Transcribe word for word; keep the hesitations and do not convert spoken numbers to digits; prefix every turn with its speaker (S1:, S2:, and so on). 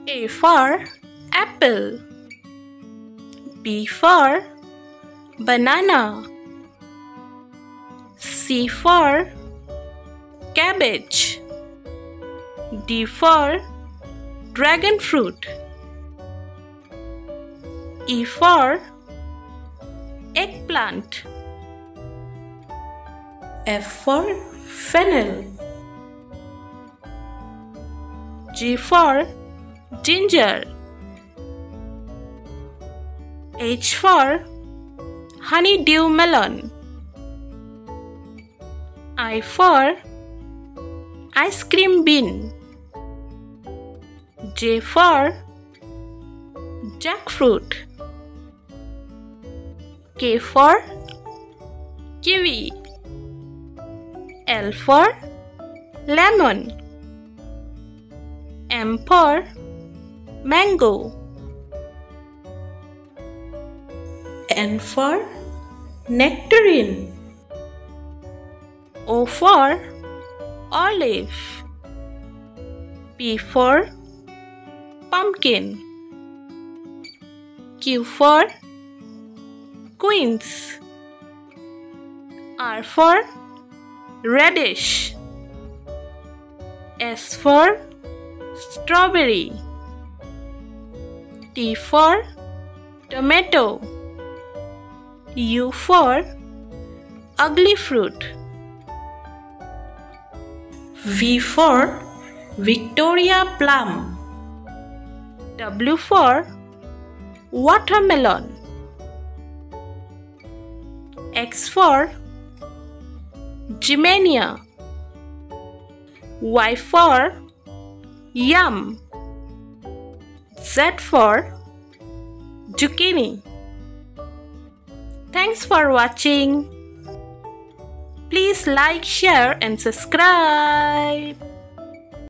S1: A for apple. B for banana. C for cabbage. D for dragon fruit. E for eggplant. F for fennel. G for ginger. H for honeydew melon. I for ice cream bean. J for jackfruit. K for kiwi. L for lemon. M for mango. N for nectarine. O for olive. P for pumpkin. Q for quince. R for radish. S for strawberry. T for tomato. U for ugly fruit. V for Victoria plum. W for watermelon. X for Gymnania. Y for yum. Z for zucchini. Thanks for watching. Please like, share and subscribe.